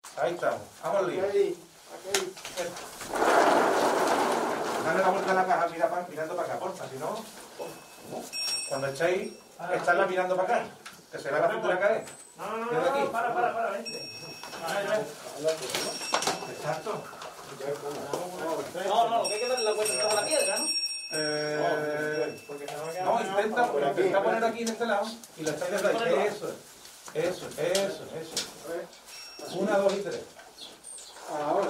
Ahí estamos. Vamos al lío. Aquí. Dale la vuelta a la caja mirando para acá, porfa, si no... Cuando echéis, echarla mirando para acá. Que se vea la cintura caer. No, para, vente. Exacto. No, lo que hay que darle la vuelta a la piedra, ¿no? No, intenta poner aquí en este lado y lo echáis desde ahí. Eso. 1, 2 y 3. Ahora.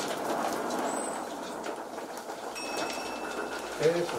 Eso.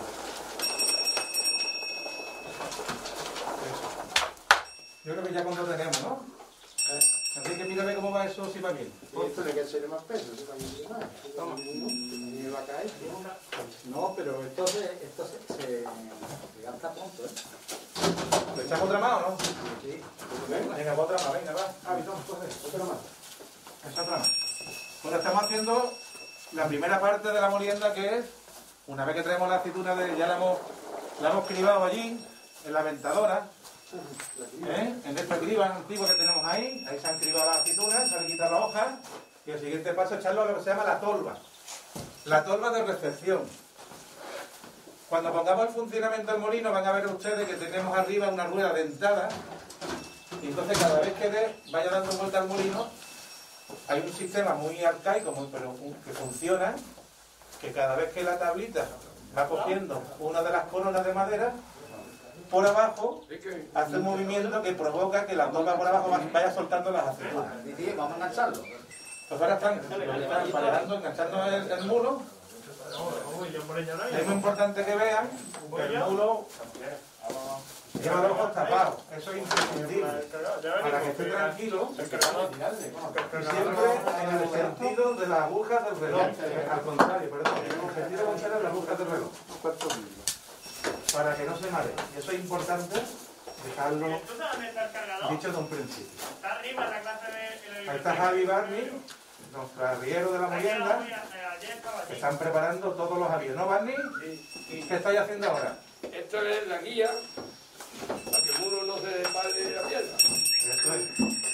Yo creo que ya cuando tenemos, ¿no? Así que mírame cómo va eso, si va bien. Esto tiene que ser más peso, si va a ir más. Toma. Me va a caer. No, pero esto se gasta pronto, ¿eh? ¿Le echas otra más o no? Sí. Venga, otra más, venga, va. Toma, coge. Otra más. Esa otra más. Bueno, estamos haciendo la primera parte de la molienda, que es, una vez que tenemos la aceituna, ya la hemos cribado allí, en la ventadora, en esta criba antigua que tenemos ahí se han cribado las aceitunas, se han quitado las hojas, y el siguiente paso es echarlo a lo que se llama la tolva de recepción. Cuando pongamos el funcionamiento del molino van a ver ustedes que tenemos arriba una rueda dentada, y entonces cada vez que vaya dando vuelta al molino, hay un sistema muy arcaico, pero que funciona, que cada vez que la tablita va cogiendo una de las coronas de madera, por abajo hace un movimiento que provoca que la tolva por abajo vaya soltando las aceitunas. Vamos a engancharlo. Pues ahora están emparejando, enganchando el mulo. Es muy importante que vean que el mulo lleva los ojos tapados. Eso es imprescindible. Para que esté tranquilo, y siempre en el sentido de las agujas del reloj. Al contrario, perdón, en el sentido contrario de las agujas del reloj. Para que no se maree. Eso es importante dejarlo dicho de un principio. Está arriba la clase de... Ahí está Javi Barney, nuestro arriero de la molienda, que están preparando todos los aviones. ¿No, Barney? ¿Y qué estáis haciendo ahora? Esto es la guía para que el muro no se pare de la piedra. Eso es.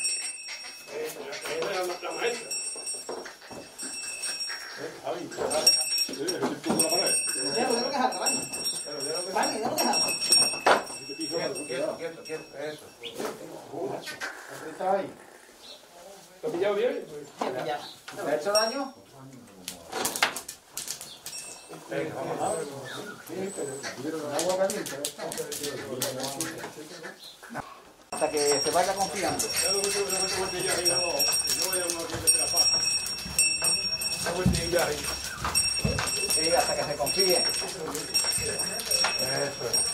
Es la maestra. Quieto, eso. Está ahí. ¿Lo has pillado bien? ¿Te ha hecho daño? Venga, vamos. Agua caliente. Hasta que se vaya confiando. Sí, hasta que se confíe. Eso es.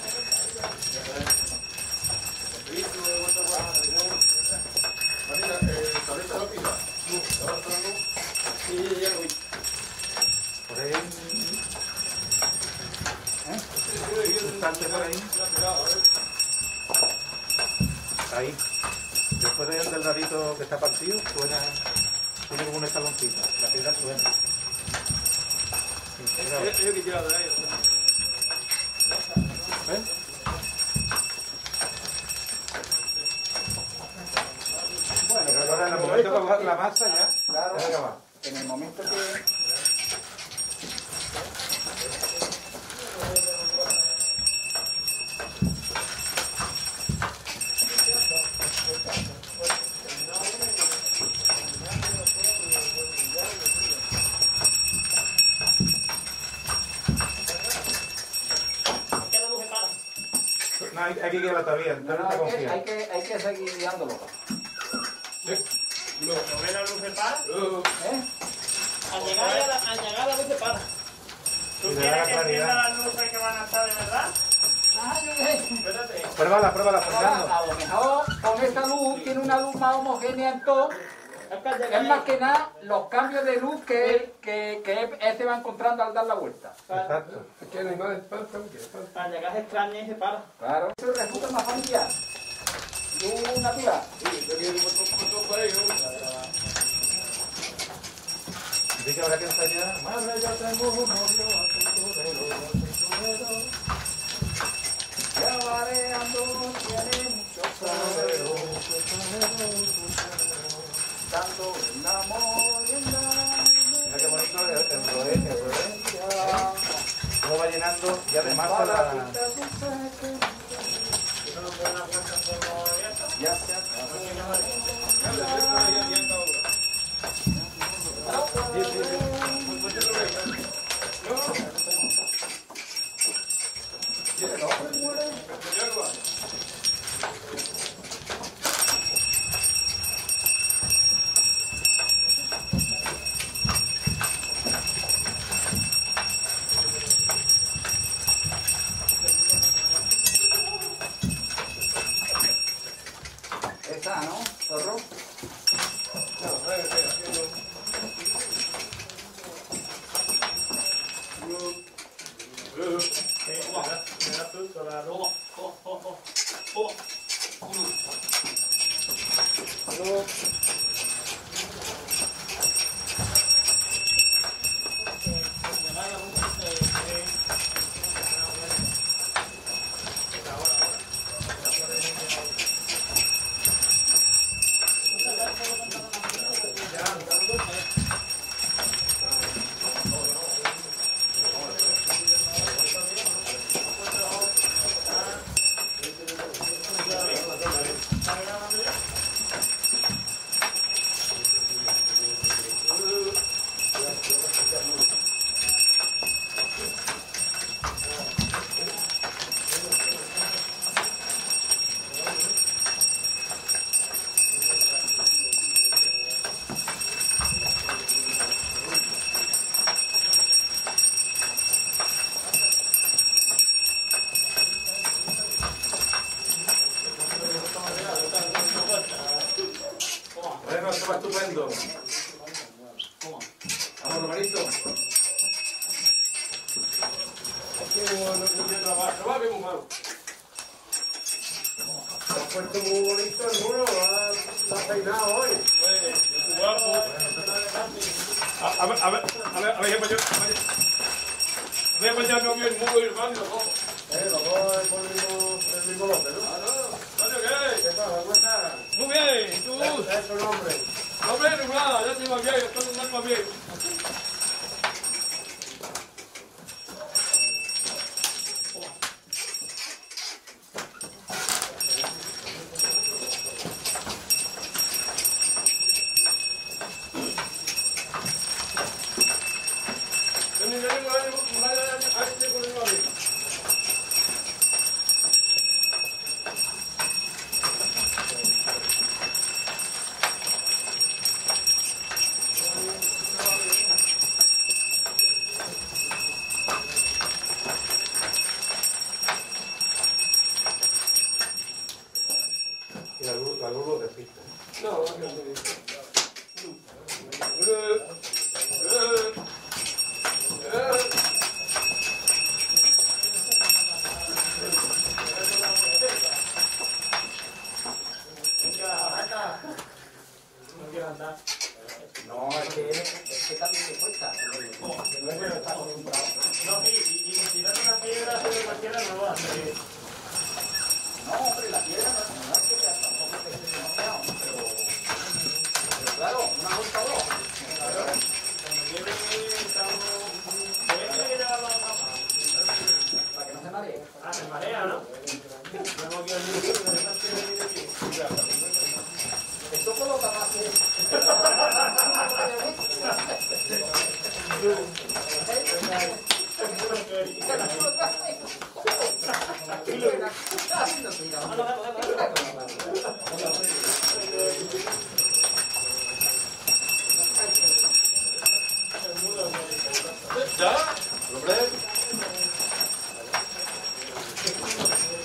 Por ahí. Sustancia por ahí. Ahí. Después del dadito que está partido, suena. Tiene como un escaloncito. La piedra suena. ¿Ves? Bueno, pero ahora en el momento que coger la masa ya. Claro. Ya va. En el momento que... No, hay que quedarla todavía, entonces no te confías. Hay que seguir guiándolo. ¿Lo ve la luz de para? ¿Eh? Al llegar la luz de para. ¿Tú Y le da quieres la que claridad. encienda las luces que van a estar de verdad? Espérate. Pruébala, Fernando. A lo mejor con esta luz tiene una luz más homogénea en todo. Es más que nada los cambios de luz que él se va encontrando al dar la vuelta. Exacto. Al llegar es extraña y se para. Claro. Eso resulta más familiar. Luz natural. Así que habrá que ensayar. Madre, yo tengo un novio aceitunero. Ya vareando tiene muchos años. Tanto enamorado. luego va llenando y además se la... Ya se esa, ¿no? Zorro. Bueno, esto va estupendo. Vamos, Romarito. Trabajo muy malo. Te has puesto muy bonito el muro, lo has peinado hoy. Guapo. A ver, no vio el muro y el baño, ¿no? Los dos es por el mismo lote, ¿no? ¿Coño qué? ¿Qué pasa? ¿Cómo estás? Muy bien, ¿tú? ¿Es tu nombre? No me nada, ya te va bien, estoy un alma bien. Y la luz lo despista. No, No, es que también me cuesta. No, hombre, la piedra no es que tampoco te esté demasiado, pero claro, una vuelta o dos. Para que no se maree. Ah, se marea, ¿no? Esto coloca más ¿Ya? ¿Hombre?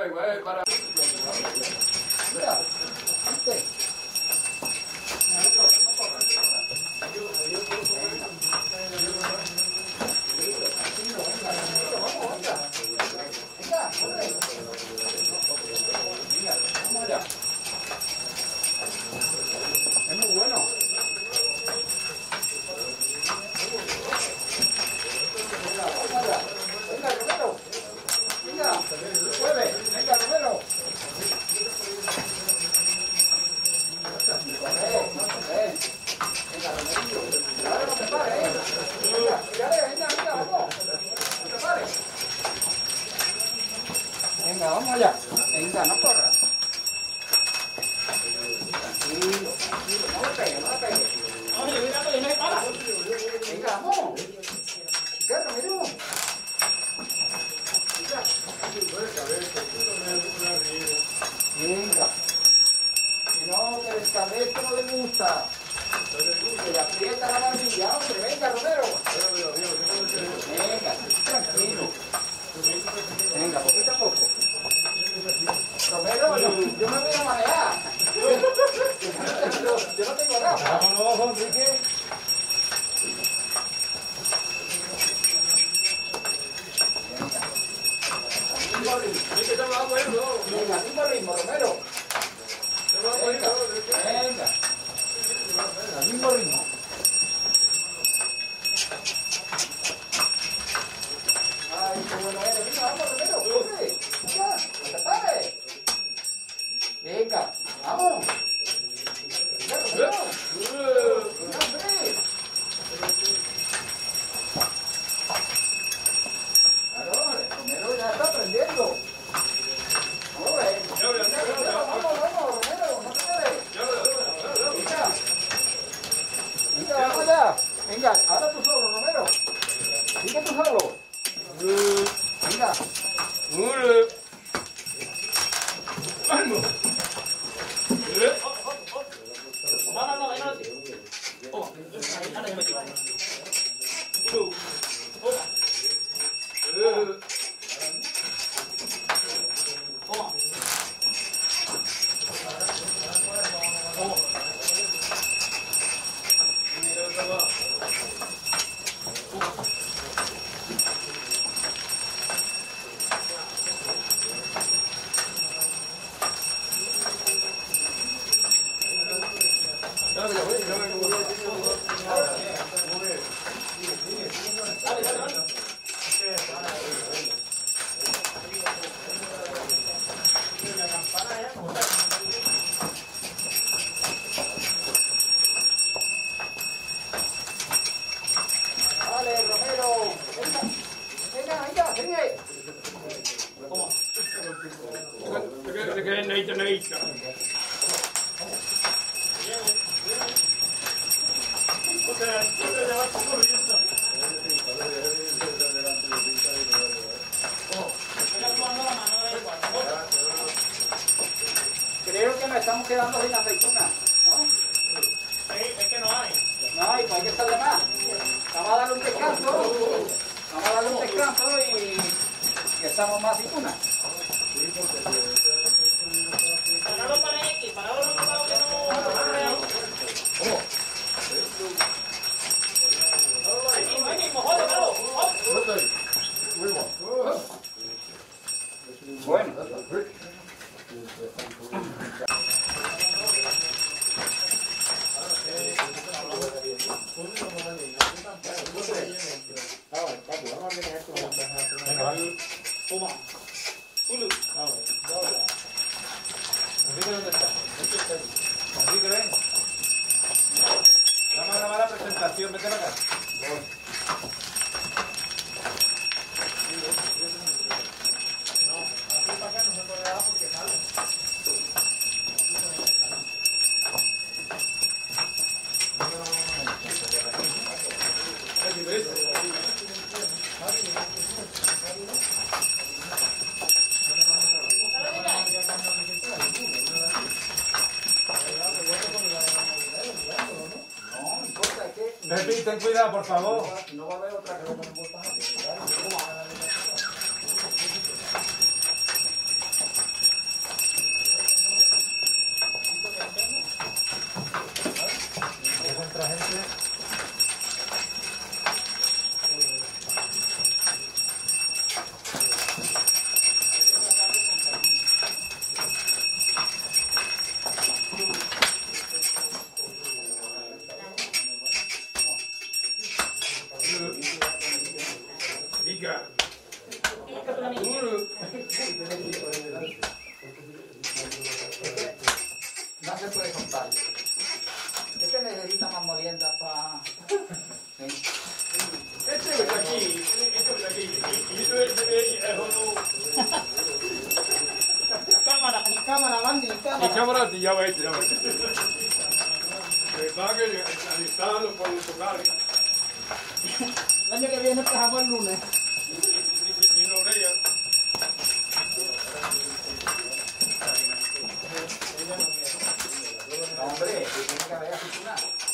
igual para... Mira, ¿viste? Venga, corre. Venga, vamos allá. Es muy bueno. Venga, vamos allá. Venga, Romero. Venga, mueve. Venga, Romero. Venga, Romerillo. Ahora no te pares, venga, vamos. No te pares. Venga, vamos allá. Venga, no corras. Tranquilo, tranquilo. No le pegues, no le pegues. Oye, mira, que no hay para. Venga, vamos. ¿Qué, Romero? Venga. Que no, que el escabeche no le gusta. Que le aprieta la barbilla, hombre. Venga, Romero. Venga, tranquilo. Venga, poquito a poco. Romero, yo me voy a manejar. Yo no tengo nada. Vámonos, Enrique. Venga, mismo ritmo, Romero. Venga, venga. Al mismo ritmo. Ay, qué bueno eres. Venga, vamos, Romero. Corre. Venga, no te pares. Venga, vamos. Venga, Romero. Venga, hombre. Claro, Romero ya está aprendiendo. Vamos, vamos, Romero, no te quedes. Venga. Venga, vamos allá. Venga, ahora tú solo, Romero. Sigue tú solo. Venga. No. Oh, ahora yo me tiro. Vale, Romero. Venga, sigue. Creo que nos estamos quedando sin aceituna, ¿no? Sí, es que no hay. No hay, pues hay que echarle más. Vamos a darle un descanso. Y echamos más aceituna. Parado para X, parado en un lado que no. Ahí mismo, joder, parado. Bueno. Venga, va. Toma. Enrique, ¿dónde está? Enrique, ven. Vamos a grabar la presentación, vete para acá. Pepi, ten cuidado, por favor. No va a haber otra que lo ponen vueltas a Ica. Ica tu niña. No se puede contar. Es que necesita más moliendas para... Este es aquí, este es aquí. Y esto es otro. Cámara. Cámara, Bandy, Y cámara. cámara, ya va este, ya va. Va que alistarlo por tocar. El año que viene empezamos el lunes. Y una orella. No, hombre, que tiene que haber aceituna.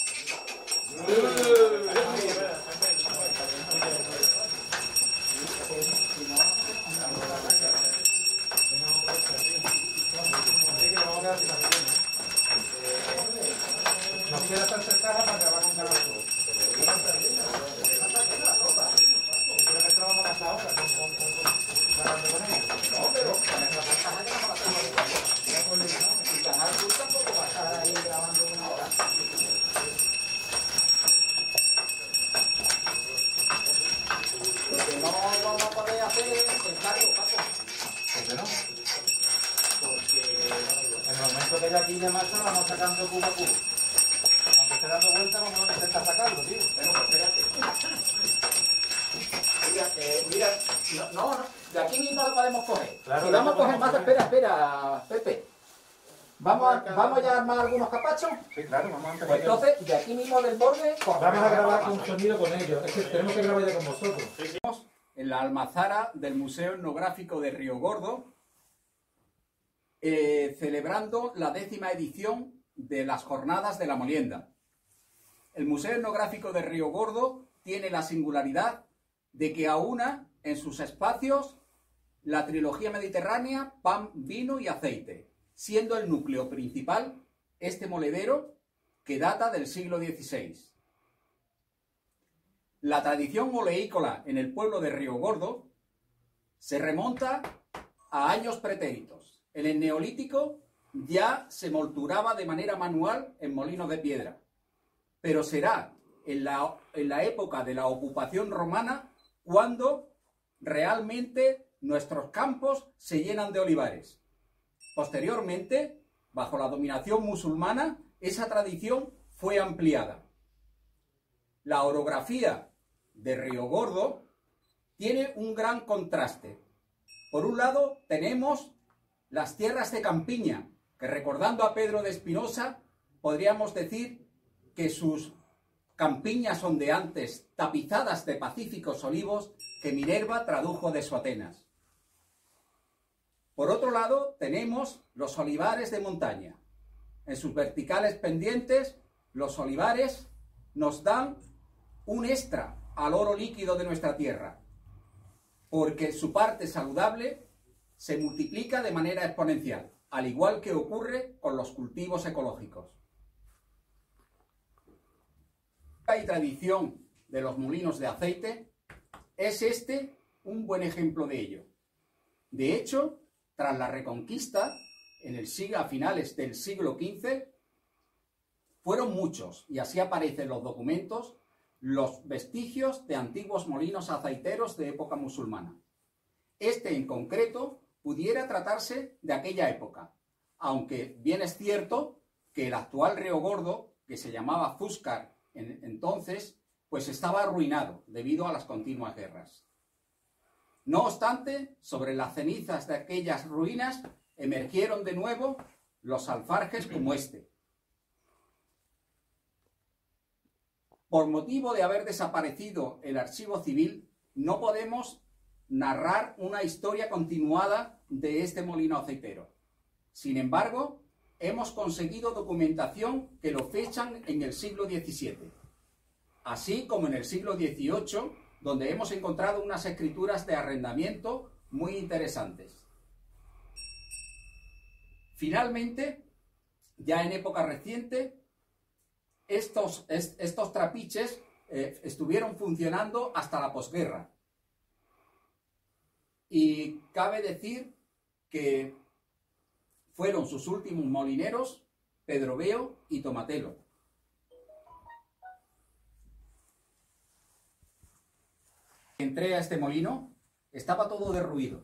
Nos queda hacer caja para grabar un canal. Creo que esto vamos a pasar ahora grabando con ellos. No, pero con esa caja que no la tengo ahí. Y Canal Sur tampoco va a estar ahí grabando una hora. Lo que no vamos a poder hacer es encargo, Paco. ¿Por qué no? Porque En el momento que ella aquí ya marcha, vamos sacando cubo a cubo. Aunque esté dando vueltas, vamos a intentar sacarlo, tío. bueno, pues espérate. Mira, no, de aquí mismo lo podemos coger. Claro, Si vamos a coger podemos más, coger. espera, Pepe. ¿Vamos ya a armar algunos capachos? Sí, claro, vamos a empezar. Pues entonces, de aquí mismo del borde, Vamos a grabar con sonido con ellos. Es que tenemos que grabar ya con vosotros. en la almazara del Museo Etnográfico de Río Gordo, celebrando la 10ª edición de las Jornadas de la Molienda. El Museo Etnográfico de Río Gordo tiene la singularidad de que aúna en sus espacios la trilogía mediterránea pan, vino y aceite, siendo el núcleo principal este moledero que data del siglo XVI. La tradición oleícola en el pueblo de Río Gordo se remonta a años pretéritos. En el Neolítico ya se molturaba de manera manual en molinos de piedra, pero será en la época de la ocupación romana cuando realmente nuestros campos se llenan de olivares. Posteriormente, bajo la dominación musulmana, esa tradición fue ampliada. La orografía de Río Gordo tiene un gran contraste. Por un lado, tenemos las tierras de campiña, que recordando a Pedro de Espinosa, podríamos decir que sus campiñas ondeantes, tapizadas de pacíficos olivos, que Minerva tradujo de su Atenas. Por otro lado, tenemos los olivares de montaña. En sus verticales pendientes, los olivares nos dan un extra al oro líquido de nuestra tierra, porque su parte saludable se multiplica de manera exponencial, al igual que ocurre con los cultivos ecológicos. Y tradición de los molinos de aceite es este un buen ejemplo de ello. De hecho, tras la Reconquista, a finales del siglo XV, fueron muchos, y así aparecen en los documentos, los vestigios de antiguos molinos aceiteros de época musulmana. Este en concreto pudiera tratarse de aquella época, aunque bien es cierto que el actual Río Gordo, que se llamaba Fúscar entonces, pues estaba arruinado debido a las continuas guerras. No obstante, sobre las cenizas de aquellas ruinas emergieron de nuevo los alfarjes como este. Por motivo de haber desaparecido el archivo civil, no podemos narrar una historia continuada de este molino aceitero. Sin embargo, hemos conseguido documentación que lo fechan en el siglo XVII, así como en el siglo XVIII, donde hemos encontrado unas escrituras de arrendamiento muy interesantes. Finalmente, ya en época reciente, estos trapiches estuvieron funcionando hasta la posguerra. Y cabe decir que fueron sus últimos molineros Pedro Beo y Tomatelo. Entré a este molino, estaba todo derruido.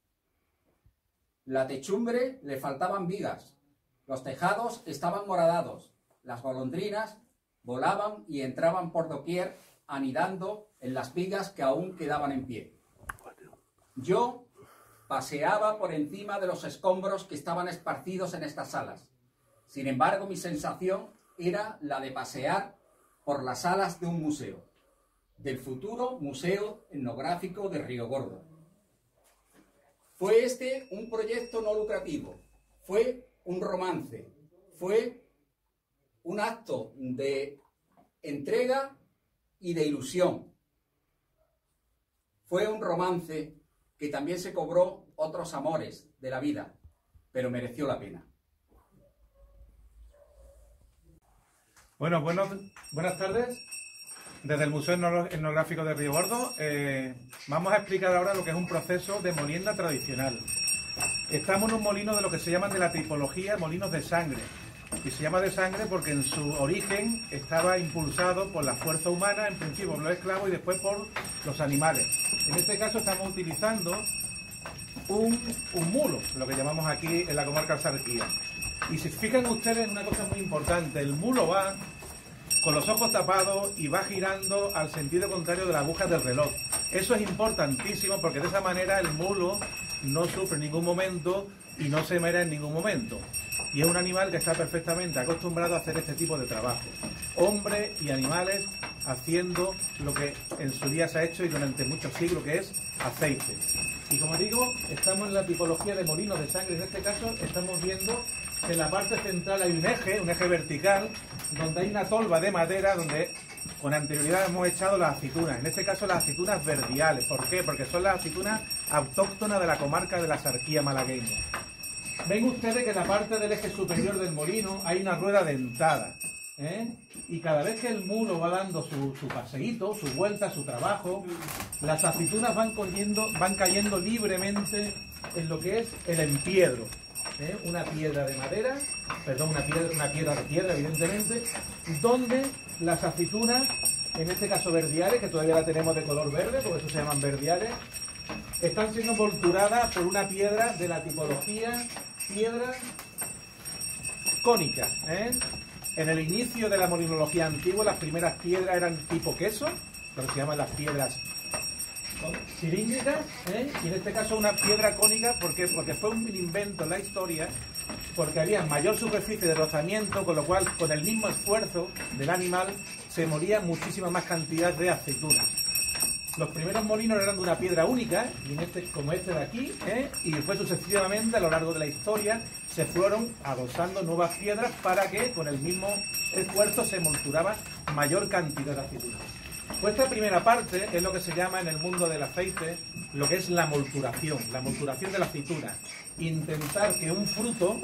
La techumbre le faltaban vigas, los tejados estaban horadados, las golondrinas volaban y entraban por doquier, anidando en las vigas que aún quedaban en pie. Yo paseaba por encima de los escombros que estaban esparcidos en estas salas. Sin embargo, mi sensación era la de pasear por las salas de un museo, del futuro Museo Etnográfico de Río Gordo. Fue este un proyecto no lucrativo, fue un romance, fue un acto de entrega y de ilusión. Fue un romance que también se cobró otros amores de la vida, pero mereció la pena. Bueno, buenas tardes. Desde el Museo Etnográfico de Río Gordo vamos a explicar ahora lo que es un proceso de molienda tradicional. Estamos en un molino de lo que se llaman de la tipología molinos de sangre. Y se llama de sangre porque en su origen estaba impulsado por la fuerza humana, en principio por los esclavos y después por los animales. En este caso estamos utilizando un mulo, lo que llamamos aquí en la comarca Alsarquía. Y si fijan ustedes en una cosa muy importante, el mulo va con los ojos tapados y va girando al sentido contrario de la aguja del reloj. Eso es importantísimo porque de esa manera el mulo no sufre en ningún momento y no se mera en ningún momento. Y es un animal que está perfectamente acostumbrado a hacer este tipo de trabajo. Hombres y animales haciendo lo que en su día se ha hecho y durante muchos siglos, que es aceite. Y como digo, estamos en la tipología de molinos de sangre. En este caso estamos viendo que en la parte central hay un eje vertical, donde hay una tolva de madera donde con anterioridad hemos echado las aceitunas. En este caso las aceitunas verdiales. ¿Por qué? Porque son las aceitunas autóctonas de la comarca de la Sarquía malagueña. Ven ustedes que en la parte del eje superior del molino hay una rueda dentada, y cada vez que el mulo va dando su paseíto, su vuelta, su trabajo, las aceitunas van cayendo libremente en lo que es el empiedro. Una piedra de madera, perdón, una piedra de piedra, evidentemente, donde las aceitunas, en este caso verdiales, que todavía la tenemos de color verde, por eso se llaman verdiales, están siendo envolturadas por una piedra de la tipología piedra cónica. En el inicio de la molinología antigua, las primeras piedras eran tipo queso, lo que se llaman las piedras cilíndricas, y en este caso una piedra cónica. ¿Por qué? Porque fue un invento en la historia, porque había mayor superficie de rozamiento, con lo cual con el mismo esfuerzo del animal se molía muchísima más cantidad de aceitunas. Los primeros molinos eran de una piedra única, como este de aquí, y después sucesivamente a lo largo de la historia se fueron adosando nuevas piedras para que con el mismo esfuerzo se molturaba mayor cantidad de aceitunas. Pues esta primera parte es lo que se llama en el mundo del aceite lo que es la molturación de la aceituna. Intentar que un fruto,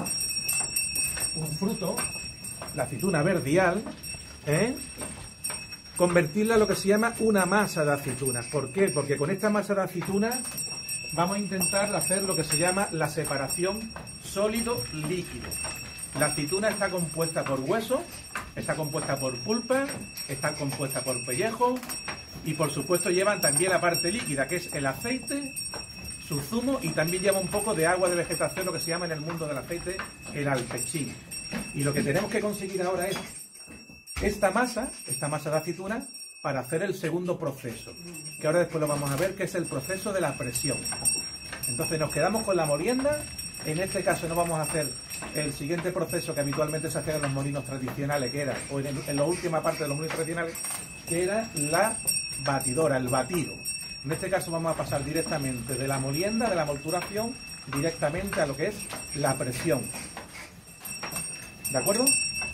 la aceituna verdial, convertirla a lo que se llama una masa de aceitunas. ¿Por qué? Porque con esta masa de aceitunas vamos a intentar hacer lo que se llama la separación sólido-líquido. La aceituna está compuesta por hueso, está compuesta por pulpa, está compuesta por pellejo y por supuesto llevan también la parte líquida, que es el aceite, su zumo, y también lleva un poco de agua de vegetación, lo que se llama en el mundo del aceite el alpechín. Y lo que tenemos que conseguir ahora es esta masa de aceituna para hacer el segundo proceso, que ahora después lo vamos a ver, que es el proceso de la presión. Entonces nos quedamos con la molienda. En este caso no vamos a hacer el siguiente proceso que habitualmente se hace en los molinos tradicionales, que era, o en la última parte de los molinos tradicionales, que era la batidora, el batido. En este caso vamos a pasar directamente de la molienda, de la molturación, directamente a lo que es la presión. ¿De acuerdo?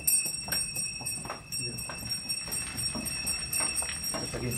Aquí.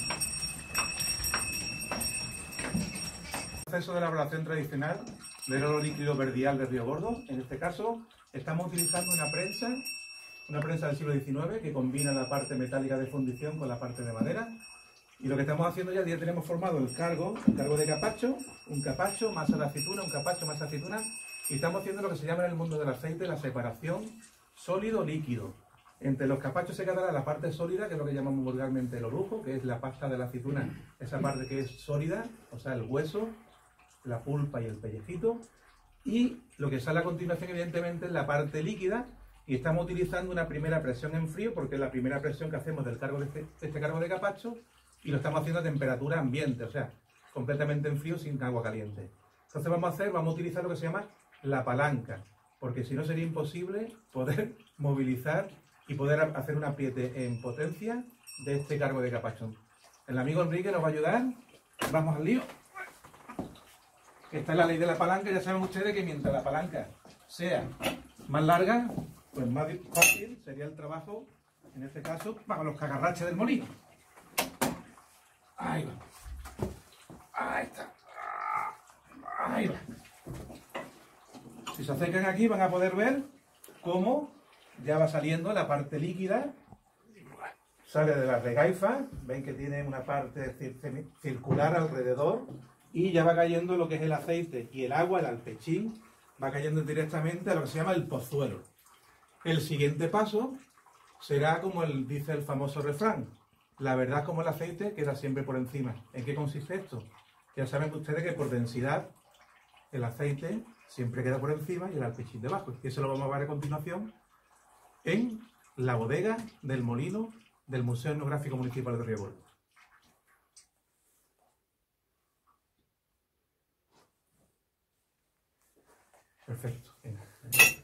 El proceso de elaboración tradicional del oro líquido verdial de Río Gordo. En este caso estamos utilizando una prensa del siglo XIX que combina la parte metálica de fundición con la parte de madera. Y lo que estamos haciendo ya tenemos formado el cargo de capacho, un capacho, masa de aceituna, un capacho, masa de aceituna, y estamos haciendo lo que se llama en el mundo del aceite la separación sólido-líquido. Entre los capachos se quedará la parte sólida, que es lo que llamamos vulgarmente el orujo, que es la pasta de la aceituna, esa parte que es sólida, o sea, el hueso, la pulpa y el pellejito. Y lo que sale a continuación, evidentemente, es la parte líquida, y estamos utilizando una primera presión en frío, porque es la primera presión que hacemos del cargo de este cargo de capacho, y lo estamos haciendo a temperatura ambiente, o sea, completamente en frío, sin agua caliente. Entonces vamos a utilizar lo que se llama la palanca, porque si no sería imposible poder movilizar y poder hacer un apriete en potencia de este cargo de capacho. El amigo Enrique nos va a ayudar. Vamos al lío. Esta es la ley de la palanca. Ya saben ustedes que mientras la palanca sea más larga, pues más fácil sería el trabajo, en este caso, para los cagarraches del molino. Ahí va. Ahí está. Ahí va. Si se acercan aquí van a poder ver cómo ya va saliendo la parte líquida, sale de la regaifa, ven que tiene una parte circular alrededor y ya va cayendo lo que es el aceite y el agua, el alpechín, va cayendo directamente a lo que se llama el pozuelo. El siguiente paso será como dice el famoso refrán, la verdad como el aceite queda siempre por encima. ¿En qué consiste esto? Ya saben ustedes que por densidad el aceite siempre queda por encima y el alpechín debajo. Y eso lo vamos a ver a continuación en la bodega del molino del Museo Etnográfico Municipal de Río Gordo. Perfecto. Venga.